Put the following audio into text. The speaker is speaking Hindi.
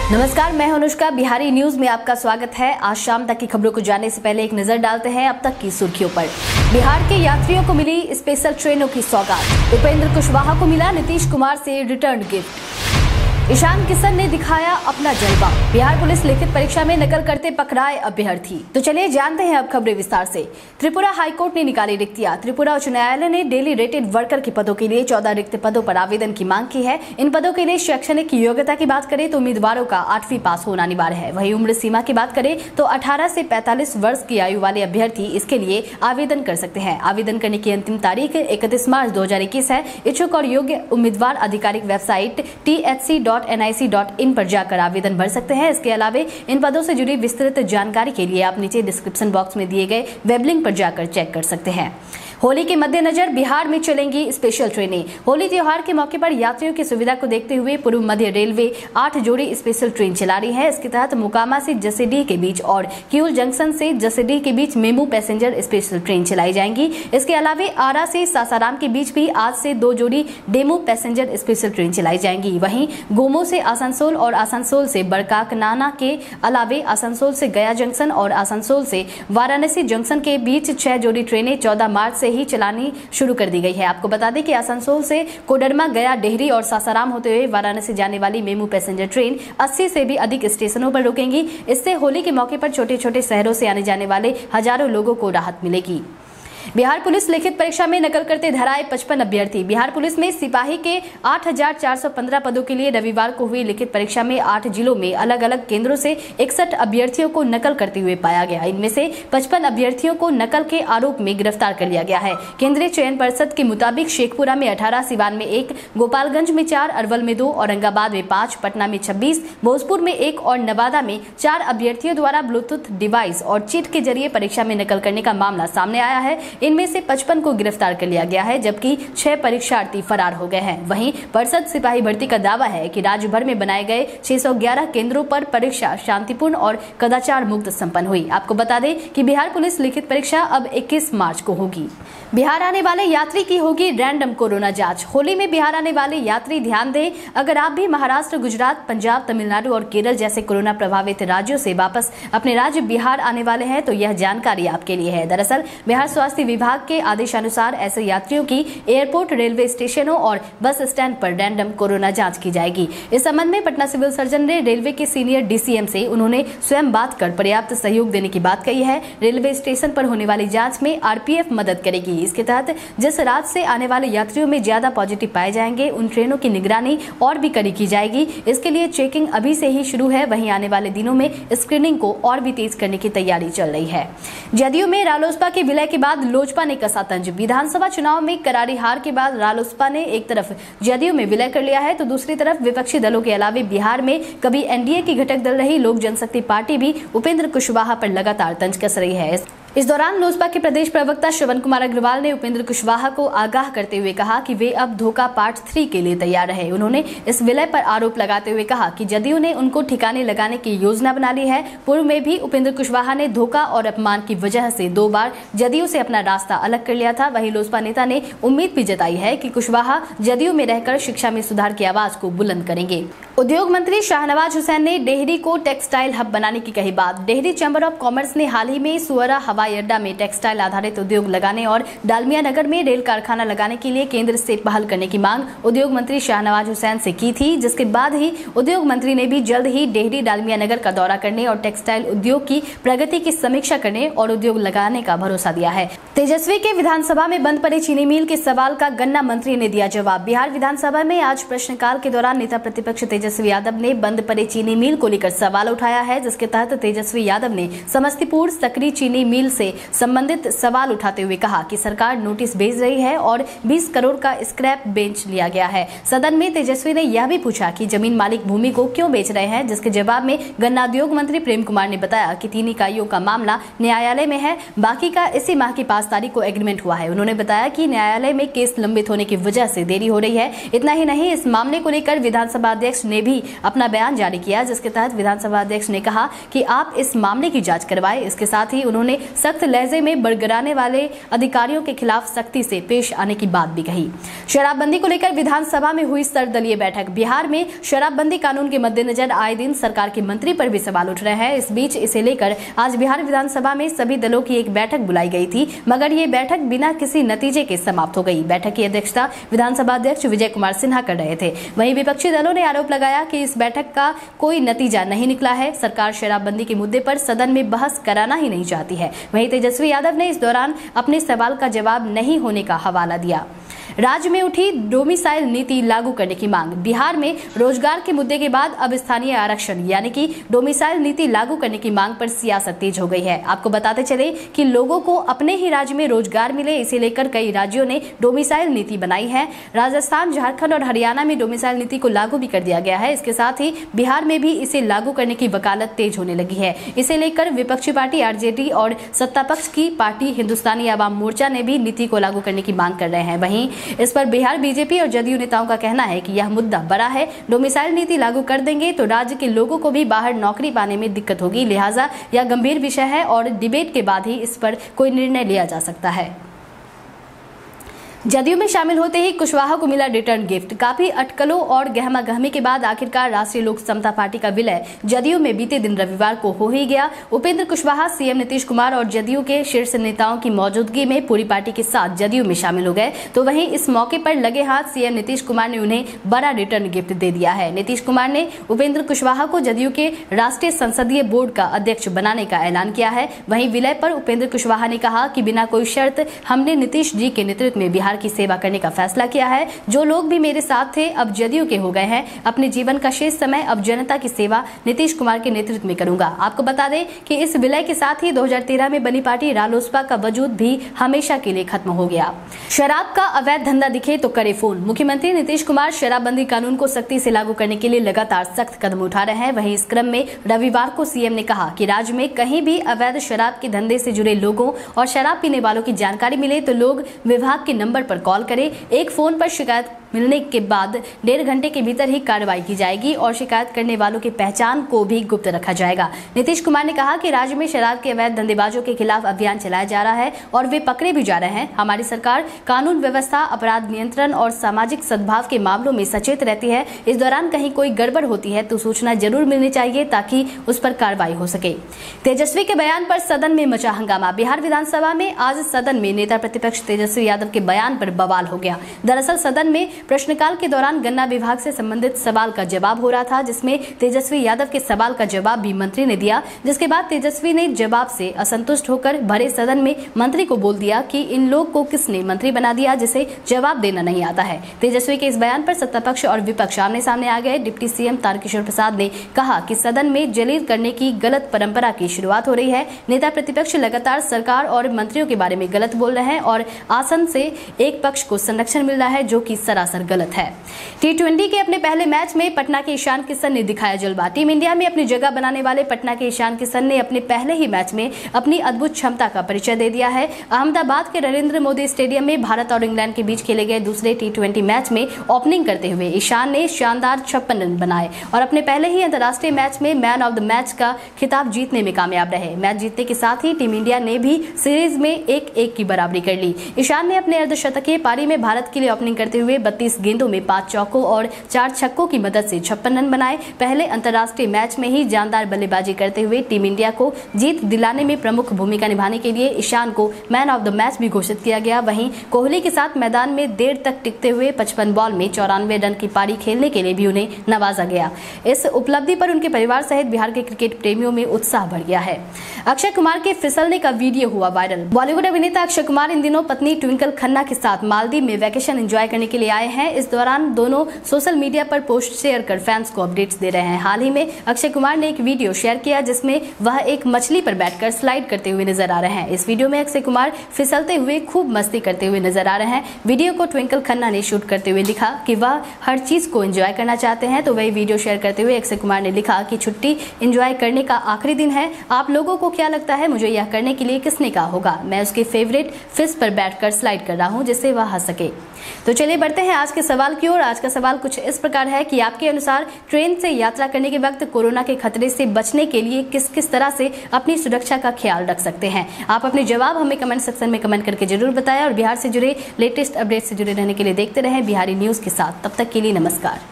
नमस्कार, मैं अनुष्का। बिहारी न्यूज में आपका स्वागत है। आज शाम तक की खबरों को जानने से पहले एक नजर डालते हैं अब तक की सुर्खियों पर। बिहार के यात्रियों को मिली स्पेशल ट्रेनों की सौगात। उपेंद्र कुशवाहा को मिला नीतीश कुमार से रिटर्न गिफ्ट। ईशान किशन ने दिखाया अपना जलवा। बिहार पुलिस लिखित परीक्षा में नकल करते पकड़ाए अभ्यर्थी। तो चलिए जानते हैं अब खबरें विस्तार से। त्रिपुरा हाईकोर्ट ने निकाली रिक्तियां। त्रिपुरा उच्च न्यायालय ने डेली रेटेड वर्कर के पदों के लिए 14 रिक्त पदों पर आवेदन की मांग की है। इन पदों के लिए शैक्षणिक योग्यता की बात करें तो उम्मीदवारों का 8वीं पास होना अनिवार्य है। वहीं उम्र सीमा की बात करें तो 18 से 45 वर्ष की आयु वाले अभ्यर्थी इसके लिए आवेदन कर सकते हैं। आवेदन करने की अंतिम तारीख 31 मार्च 2021 है। इच्छुक और योग्य उम्मीदवार आधिकारिक वेबसाइट thc.nic.in पर जाकर आवेदन भर सकते हैं। इसके अलावा इन पदों से जुड़ी विस्तृत जानकारी के लिए आप नीचे डिस्क्रिप्शन बॉक्स में दिए गए वेब लिंक पर जाकर चेक कर सकते हैं। होली के मद्देनजर बिहार में चलेंगी स्पेशल ट्रेनें। होली त्योहार के मौके पर यात्रियों की सुविधा को देखते हुए पूर्व मध्य रेलवे 8 जोड़ी स्पेशल ट्रेन चला रही है। इसके तहत मोकामा से जसीडीह के बीच और किऊल जंक्शन से जसीडीह के बीच मेमू पैसेंजर स्पेशल ट्रेन चलाई जाएंगी। इसके अलावा आरा से सासाराम के बीच भी आज से 2 जोड़ी डेमू पैसेंजर स्पेशल ट्रेन चलाई जाएंगी। वहीं गोमो से आसनसोल और आसनसोल से बड़काकनाना के अलावे आसनसोल से गया जंक्शन और आसनसोल से वाराणसी जंक्शन के बीच 6 जोड़ी ट्रेनें 14 मार्च से ही चलानी शुरू कर दी गई है। आपको बता दें कि आसनसोल से कोडरमा, गया, डेहरी और सासाराम होते हुए वाराणसी जाने वाली मेमू पैसेंजर ट्रेन 80 से भी अधिक स्टेशनों पर रुकेंगी। इससे होली के मौके पर छोटे छोटे शहरों से आने जाने वाले हजारों लोगों को राहत मिलेगी। बिहार पुलिस लिखित परीक्षा में नकल करते धराए 55 अभ्यर्थी। बिहार पुलिस में सिपाही के 8,415 पदों के लिए रविवार को हुई लिखित परीक्षा में 8 जिलों में अलग अलग केंद्रों से 61 अभ्यर्थियों को नकल करते हुए पाया गया। इनमें से 55 अभ्यर्थियों को नकल के आरोप में गिरफ्तार कर लिया गया है। केंद्रीय चयन परिषद के मुताबिक शेखपुरा में 18, सिवान में 1, गोपालगंज में 4, अरवल में 2, औरंगाबाद में 5, पटना में 26, भोजपुर में 1 और नवादा में 4 अभ्यर्थियों द्वारा ब्लूटूथ डिवाइस और चिट के जरिए परीक्षा में नकल करने का मामला सामने आया है। इनमें से 55 को गिरफ्तार कर लिया गया है, जबकि 6 परीक्षार्थी फरार हो गए हैं। वहीं परिषद सिपाही भर्ती का दावा है कि राज्य भर में बनाए गए 611 केंद्रों पर परीक्षा शांतिपूर्ण और कदाचार मुक्त संपन्न हुई। आपको बता दें कि बिहार पुलिस लिखित परीक्षा अब 21 मार्च को होगी। बिहार आने वाले यात्री की होगी रैंडम कोरोना जांच। होली में बिहार आने वाले यात्री ध्यान दें, अगर आप भी महाराष्ट्र, गुजरात, पंजाब, तमिलनाडु और केरल जैसे कोरोना प्रभावित राज्यों से वापस अपने राज्य बिहार आने वाले हैं तो यह जानकारी आपके लिए है। दरअसल बिहार स्वास्थ्य विभाग के आदेशानुसार ऐसे यात्रियों की एयरपोर्ट, रेलवे स्टेशनों और बस स्टैंड पर रैंडम कोरोना जांच की जाएगी। इस संबंध में पटना सिविल सर्जन ने रेलवे के सीनियर डीसीएम से उन्होंने स्वयं बात कर पर्याप्त सहयोग देने की बात कही है। रेलवे स्टेशन पर होने वाली जांच में आरपीएफ मदद करेगी। इसके तहत जिस राज्य से आने वाले यात्रियों में ज्यादा पॉजिटिव पाए जाएंगे उन ट्रेनों की निगरानी और भी कड़ी की जाएगी। इसके लिए चेकिंग अभी से ही शुरू है। वहीं आने वाले दिनों में स्क्रीनिंग को और भी तेज करने की तैयारी चल रही है। जदयू में रालोसपा के विलय के बाद लोजपा ने कसा तंज। विधानसभा चुनाव में करारी हार के बाद रालोसपा ने एक तरफ जदयू में विलय कर लिया है तो दूसरी तरफ विपक्षी दलों के अलावे बिहार में कभी एनडीए की घटक दल रही लोक जनशक्ति पार्टी भी उपेंद्र कुशवाहा पर लगातार तंज कस रही है। इस दौरान लोजपा के प्रदेश प्रवक्ता श्रवण कुमार अग्रवाल ने उपेंद्र कुशवाहा को आगाह करते हुए कहा कि वे अब धोखा पार्ट 3 के लिए तैयार रहे। उन्होंने इस विलय पर आरोप लगाते हुए कहा कि जदयू ने उनको ठिकाने लगाने की योजना बना ली है। पूर्व में भी उपेंद्र कुशवाहा ने धोखा और अपमान की वजह से 2 बार जदयू से अपना रास्ता अलग कर लिया था। वहीं लोजपा नेता ने उम्मीद भी जताई है कि कुशवाहा जदयू में रहकर शिक्षा में सुधार की आवाज को बुलंद करेंगे। उद्योग मंत्री शाहनवाज हुसैन ने डेहरी को टेक्सटाइल हब बनाने की कही बात। डेहरी चैम्बर ऑफ कॉमर्स ने हाल ही में सुअरा हवाई अड्डा में टेक्सटाइल आधारित उद्योग लगाने और डालमिया नगर में रेल कारखाना लगाने के लिए केंद्र से पहल करने की मांग उद्योग मंत्री शाहनवाज हुसैन से की थी, जिसके बाद ही उद्योग मंत्री ने भी जल्द ही डेहरी डालमिया नगर का दौरा करने और टेक्सटाइल उद्योग की प्रगति की समीक्षा करने और उद्योग लगाने का भरोसा दिया है। तेजस्वी के विधानसभा में बंद पड़े चीनी मिल के सवाल का गन्ना मंत्री ने दिया जवाब। बिहार विधानसभा में आज प्रश्नकाल के दौरान नेता प्रतिपक्ष तेजस्वी यादव ने बंद पड़े चीनी मिल को लेकर सवाल उठाया है, जिसके तहत तेजस्वी यादव ने समस्तीपुर सकरी चीनी मिल से संबंधित सवाल उठाते हुए कहा कि सरकार नोटिस भेज रही है और 20 करोड़ का स्क्रैप बेच लिया गया है। सदन में तेजस्वी ने यह भी पूछा कि जमीन मालिक भूमि को क्यों बेच रहे हैं, जिसके जवाब में गन्ना उद्योग मंत्री प्रेम कुमार ने बताया कि 3 इकाइयों का मामला न्यायालय में है, बाकी का इसी माह की 5 तारीख को एग्रीमेंट हुआ है। उन्होंने बताया कि न्यायालय में केस लंबित होने की वजह से देरी हो रही है। इतना ही नहीं, इस मामले को लेकर विधानसभा अध्यक्ष ने भी अपना बयान जारी किया, जिसके तहत विधानसभा अध्यक्ष ने कहा कि आप इस मामले की जांच करवाएं। इसके साथ ही उन्होंने सख्त लहजे में बरगराने वाले अधिकारियों के खिलाफ सख्ती से पेश आने की बात भी कही। शराबबंदी को लेकर विधानसभा में हुई सर्वदलीय बैठक। बिहार में शराबबंदी कानून के मद्देनजर आए दिन सरकार के मंत्री पर भी सवाल उठ रहे हैं। इस बीच इसे लेकर आज बिहार विधानसभा में सभी दलों की एक बैठक बुलाई गई थी, मगर ये बैठक बिना किसी नतीजे के समाप्त हो गई। बैठक की अध्यक्षता विधानसभा अध्यक्ष विजय कुमार सिन्हा कर रहे थे। वहीं विपक्षी दलों ने आरोप लगाया कि इस बैठक का कोई नतीजा नहीं निकला है। सरकार शराबबंदी के मुद्दे पर सदन में बहस कराना ही नहीं चाहती है। वहीं तेजस्वी यादव ने इस दौरान अपने सवाल का जवाब नहीं होने का हवाला दिया। राज्य में उठी डोमिसाइल नीति लागू करने की मांग। बिहार में रोजगार के मुद्दे के बाद अब स्थानीय आरक्षण यानी कि डोमिसाइल नीति लागू करने की मांग पर सियासत तेज हो गई है। आपको बताते चले कि लोगों को अपने ही राज्य में रोजगार मिले, इसे लेकर कई राज्यों ने डोमिसाइल नीति बनाई है। राजस्थान, झारखंड और हरियाणा में डोमिसाइल नीति को लागू भी कर दिया गया है। इसके साथ ही बिहार में भी इसे लागू करने की वकालत तेज होने लगी है। इसे लेकर विपक्षी पार्टी आरजेडी और सत्ता पक्ष की पार्टी हिंदुस्तानी आवाम मोर्चा ने भी नीति को लागू करने की मांग कर रहे हैं। वहीं इस पर बिहार बीजेपी और जदयू नेताओं का कहना है कि यह मुद्दा बड़ा है। डोमिसाइल नीति लागू कर देंगे तो राज्य के लोगों को भी बाहर नौकरी पाने में दिक्कत होगी, लिहाजा यह गंभीर विषय है और डिबेट के बाद ही इस पर कोई निर्णय लिया जा सकता है। जदयू में शामिल होते ही कुशवाहा को मिला रिटर्न गिफ्ट। काफी अटकलों और गहमा-गहमी के बाद आखिरकार राष्ट्रीय लोक समता पार्टी का विलय जदयू में बीते दिन रविवार को हो ही गया। उपेंद्र कुशवाहा सीएम नीतीश कुमार और जदयू के शीर्ष नेताओं की मौजूदगी में पूरी पार्टी के साथ जदयू में शामिल हो गए। तो वहीं इस मौके पर लगे हाथ सीएम नीतीश कुमार ने उन्हें बड़ा रिटर्न गिफ्ट दे दिया है। नीतीश कुमार ने उपेंद्र कुशवाहा को जदयू के राष्ट्रीय संसदीय बोर्ड का अध्यक्ष बनाने का ऐलान किया है। वहीं विलय पर उपेंद्र कुशवाहा ने कहा कि बिना कोई शर्त हमने नीतीश जी के नेतृत्व में बिहार की सेवा करने का फैसला किया है। जो लोग भी मेरे साथ थे अब जदयू के हो गए हैं। अपने जीवन का शेष समय अब जनता की सेवा नीतीश कुमार के नेतृत्व में करूंगा। आपको बता दें कि इस विलय के साथ ही 2013 में बनी पार्टी रालोसपा का वजूद भी हमेशा के लिए खत्म हो गया। शराब का अवैध धंधा दिखे तो करे फोन। मुख्यमंत्री नीतीश कुमार शराबबंदी कानून को सख्ती से लागू करने के लिए लगातार सख्त कदम उठा रहे हैं। वहीं इस क्रम में रविवार को सीएम ने कहा कि राज्य में कहीं भी अवैध शराब के धंधे से जुड़े लोगों और शराब पीने वालों की जानकारी मिले तो लोग विभाग के नंबर पर कॉल करें। एक फोन पर शिकायत मिलने के बाद 1.5 घंटे के भीतर ही कार्रवाई की जाएगी और शिकायत करने वालों की पहचान को भी गुप्त रखा जाएगा। नीतीश कुमार ने कहा कि राज्य में शराब के अवैध धंधेबाजों के खिलाफ अभियान चलाया जा रहा है और वे पकड़े भी जा रहे हैं। हमारी सरकार कानून व्यवस्था, अपराध नियंत्रण और सामाजिक सद्भाव के मामलों में सचेत रहती है। इस दौरान कहीं कोई गड़बड़ होती है तो सूचना जरूर मिलनी चाहिए ताकि उस पर कार्रवाई हो सके। तेजस्वी के बयान पर सदन में मचा हंगामा। बिहार विधानसभा में आज सदन में नेता प्रतिपक्ष तेजस्वी यादव के बयान पर बवाल हो गया। दरअसल सदन में प्रश्नकाल के दौरान गन्ना विभाग से संबंधित सवाल का जवाब हो रहा था, जिसमें तेजस्वी यादव के सवाल का जवाब भी मंत्री ने दिया। जिसके बाद तेजस्वी ने जवाब से असंतुष्ट होकर भरे सदन में मंत्री को बोल दिया कि इन लोग को किसने मंत्री बना दिया जिसे जवाब देना नहीं आता है। तेजस्वी के इस बयान पर सत्तापक्ष और विपक्ष आमने सामने आ गए। डिप्टी सीएम तारकिशोर प्रसाद ने कहा कि सदन में जलील करने की गलत परंपरा की शुरुआत हो रही है। नेता प्रतिपक्ष लगातार सरकार और मंत्रियों के बारे में गलत बोल रहे हैं और आसन से एक पक्ष को संरक्षण मिल रहा है, जो कि सरासर गलत है। T20 के अपने पहले मैच में पटना के ईशान किशन ने दिखाया जलवा। टीम इंडिया में अपनी जगह बनाने वाले पटना के ईशान किशन ने अपने पहले ही मैच में अपनी अद्भुत क्षमता का परिचय दे दिया है। अहमदाबाद के नरेंद्र मोदी स्टेडियम में भारत और इंग्लैंड के बीच खेले गए दूसरे T20 मैच में ओपनिंग करते हुए ईशान ने शानदार 56 रन बनाए और अपने पहले ही अंतर्राष्ट्रीय मैच में मैन ऑफ द मैच का खिताब जीतने में कामयाब रहे। मैच जीतने के साथ ही टीम इंडिया ने भी सीरीज में 1-1 की बराबरी कर ली। ईशान ने अपने अर्धशतकीय पारी में भारत के लिए ओपनिंग करते हुए 32 गेंदों में 5 चौकों और 4 छक्कों की मदद से 56 रन बनाए। पहले अंतर्राष्ट्रीय मैच में ही जानदार बल्लेबाजी करते हुए टीम इंडिया को जीत दिलाने में प्रमुख भूमिका निभाने के लिए ईशान को मैन ऑफ द मैच भी घोषित किया गया। वहीं कोहली के साथ मैदान में देर तक टिकते हुए 55 बॉल में 94 रन की पारी खेलने के लिए भी उन्हें नवाजा गया। इस उपलब्धि पर उनके परिवार सहित बिहार के क्रिकेट प्रेमियों में उत्साह बढ़ गया है। अक्षय कुमार के फिसलने का वीडियो हुआ वायरल। बॉलीवुड अभिनेता अक्षय कुमार इन दिनों पत्नी ट्विंकल खन्ना के साथ मालदीव में वैकेशन एंजॉय करने के लिए आए हैं। इस दौरान दोनों सोशल मीडिया पर पोस्ट शेयर कर फैंस को अपडेट्स दे रहे हैं। हाल ही में अक्षय कुमार ने एक वीडियो शेयर किया जिसमें वह एक मछली पर बैठकर स्लाइड करते हुए नजर आ रहे हैं। इस वीडियो में अक्षय कुमार फिसलते हुए खूब मस्ती करते हुए नजर आ रहे हैं। वीडियो को ट्विंकल खन्ना ने शूट करते हुए लिखा कि वह हर चीज को एंजॉय करना चाहते हैं। तो वही वीडियो शेयर करते हुए अक्षय कुमार ने लिखा कि छुट्टी एंजॉय करने का आखिरी दिन है। आप लोगों को क्या लगता है मुझे यह करने के लिए किसने कहा होगा? मैं उसके फेवरेट फिश पर बैठकर स्लाइड कर रहा हूँ जिससे वह हंस सके। तो चलिए बढ़ते हैं आज के सवाल की ओर। आज का सवाल कुछ इस प्रकार है कि आपके अनुसार ट्रेन से यात्रा करने के वक्त कोरोना के खतरे से बचने के लिए किस किस तरह से अपनी सुरक्षा का ख्याल रख सकते हैं। आप अपने जवाब हमें कमेंट सेक्शन में कमेंट करके जरूर बताएं और बिहार से जुड़े लेटेस्ट अपडेट से जुड़े रहने के लिए देखते रहें बिहारी न्यूज के साथ। तब तक के लिए नमस्कार।